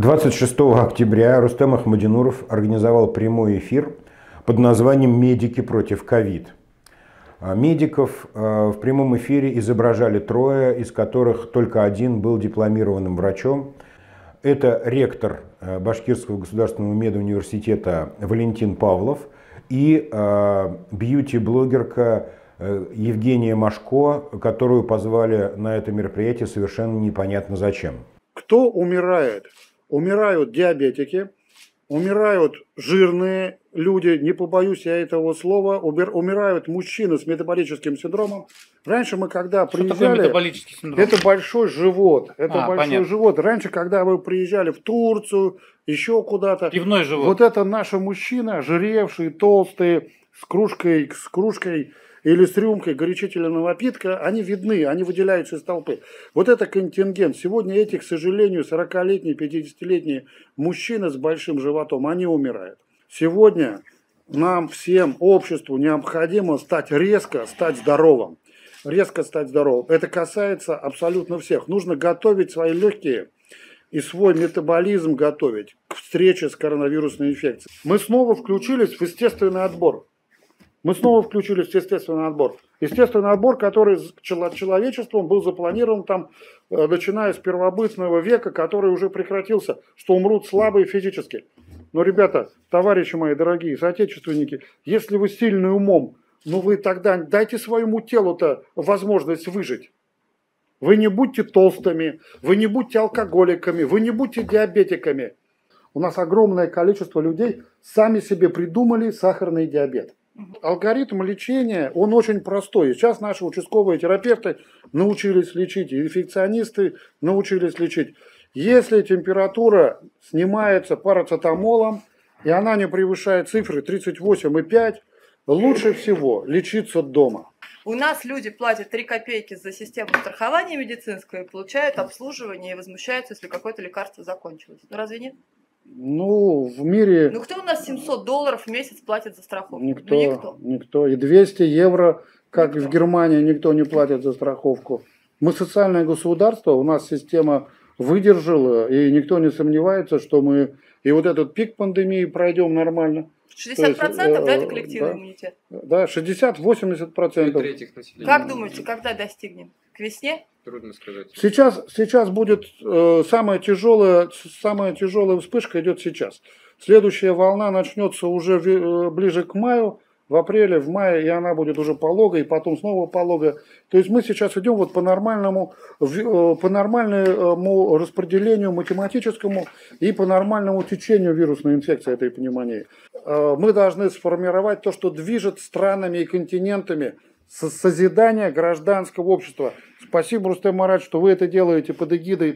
26 октября Рустем Ахмадинуров организовал прямой эфир под названием «Медики против ковид». Медиков в прямом эфире изображали трое, из которых только один был дипломированным врачом. Это ректор Башкирского государственного медуниверситета Валентин Павлов и бьюти-блогерка Евгения Машко, которую позвали на это мероприятие совершенно непонятно зачем. Кто умирает? Умирают диабетики, умирают жирные люди, не побоюсь я этого слова, умирают мужчины с метаболическим синдромом. Раньше мы когда приезжали, метаболический синдром? Это большой живот, понятно. живот. Раньше, когда вы приезжали в Турцию, еще куда-то, пивной живот. Вот это наши мужчины, ожиревшие, толстые, с кружкой или с рюмкой горячительного напитка, они видны, они выделяются из толпы. Вот это контингент. Сегодня эти, к сожалению, 40-летние, 50-летние мужчины с большим животом, они умирают. Сегодня нам всем, обществу, необходимо стать здоровым. Резко стать здоровым. Это касается абсолютно всех. Нужно готовить свои легкие и свой метаболизм готовить к встрече с коронавирусной инфекцией. Мы снова включились в естественный отбор. Естественный отбор, который человечеством был запланирован там, начиная с первобытного века, который уже прекратился, что умрут слабые физически. Но, ребята, товарищи мои дорогие, соотечественники, если вы сильны умом, вы тогда дайте своему телу-то возможность выжить. Вы не будьте толстыми, вы не будьте алкоголиками, вы не будьте диабетиками. У нас огромное количество людей сами себе придумали сахарный диабет. Алгоритм лечения, он очень простой. Сейчас наши участковые терапевты научились лечить, и инфекционисты научились лечить. Если температура снимается парацетамолом, и она не превышает цифры 38,5, лучше всего лечиться дома. У нас люди платят 3 копейки за систему страхования медицинского и получают обслуживание и возмущаются, если какое-то лекарство закончилось. Ну разве нет? В мире... кто у нас $700 в месяц платит за страховку? Никто. И 200 евро, как в Германии, никто не платит за страховку. Мы социальное государство, у нас система выдержала, и никто не сомневается, что мы и вот этот пик пандемии пройдем нормально. 60% это коллективный иммунитет? Да, 60-80%. Как думаете, когда достигнем? К весне? Трудно сказать. Сейчас будет самая тяжелая вспышка идет сейчас. Следующая волна начнется уже ближе к маю, в апреле, в мае, и она будет уже полога, и потом снова полога. То есть мы сейчас идем вот по нормальному распределению математическому и по нормальному течению вирусной инфекции этой пневмонии. Мы должны сформировать то, что движет странами и континентами, созидание гражданского общества. Спасибо, Рустем Маратович, что вы это делаете под эгидой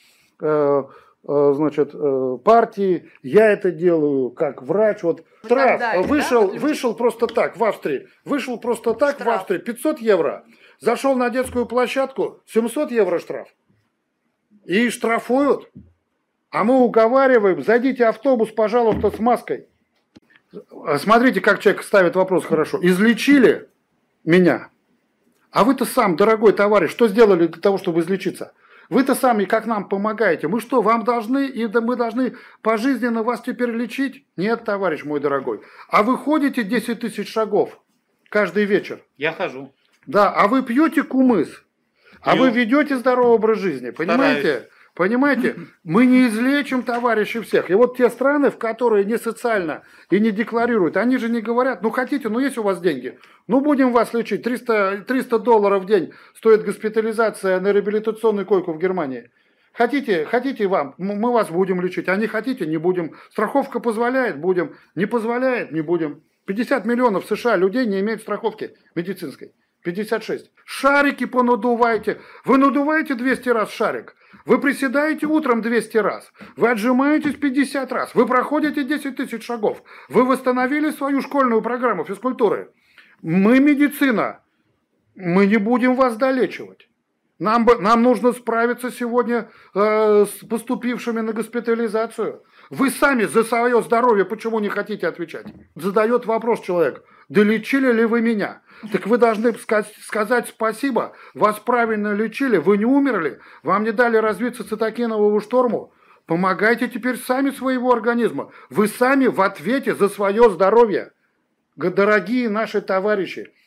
партии. Я это делаю как врач. Штраф вышел просто так в Австрии. Вышел просто так в Австрии 500 евро. Зашел на детскую площадку, 700 евро штраф. И штрафуют. А мы уговариваем, зайдите в автобус, пожалуйста, с маской. Смотрите, как человек ставит вопрос хорошо. Излечили меня. А вы-то сам, дорогой товарищ, что сделали для того, чтобы излечиться? Вы-то сами как нам помогаете? Мы что, мы должны пожизненно вас теперь лечить? Нет, товарищ мой дорогой. А вы ходите 10 тысяч шагов каждый вечер? Я хожу. Да, а вы пьете кумыс? А вы ведете здоровый образ жизни? Понимаете? Понимаете? Мы не излечим, товарищи, всех. И вот те страны, в которые не социально и не декларируют, они же не говорят, хотите, есть у вас деньги, будем вас лечить. $300 в день стоит госпитализация на реабилитационную койку в Германии. Хотите мы вас будем лечить, а не хотите, не будем. Страховка позволяет, будем. Не позволяет, не будем. 50 миллионов в США людей не имеют страховки медицинской. 56. Шарики понадувайте. Вы надуваете 200 раз шарик. Вы приседаете утром 200 раз. Вы отжимаетесь 50 раз. Вы проходите 10 тысяч шагов. Вы восстановили свою школьную программу физкультуры. Мы медицина. Мы не будем вас долечивать. Нам нужно справиться сегодня с поступившими на госпитализацию. Вы сами за свое здоровье почему не хотите отвечать? Задает вопрос человек. Долечили ли вы меня? Так вы должны сказать спасибо. Вас правильно лечили, вы не умерли, вам не дали развиться цитокиновому шторму. Помогайте теперь сами своего организма. Вы сами в ответе за свое здоровье. Дорогие наши товарищи,